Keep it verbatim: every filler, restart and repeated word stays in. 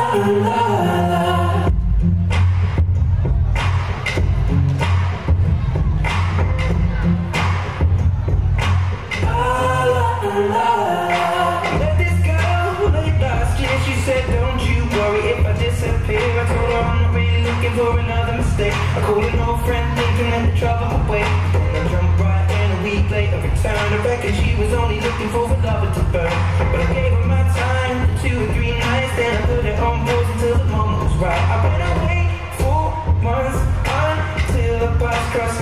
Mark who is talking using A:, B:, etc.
A: Met this girl late last year. She said, don't you worry if I disappear. I told her I'm not really looking for another mistake. I called an old friend thinking that the trouble away. Then I jumped right in a week later, returned. I reckon she was only looking for a lover to burn. But I gave her my time for two or three nights. Then I put it on pause until the moment was right. I went away for months until the bus crossed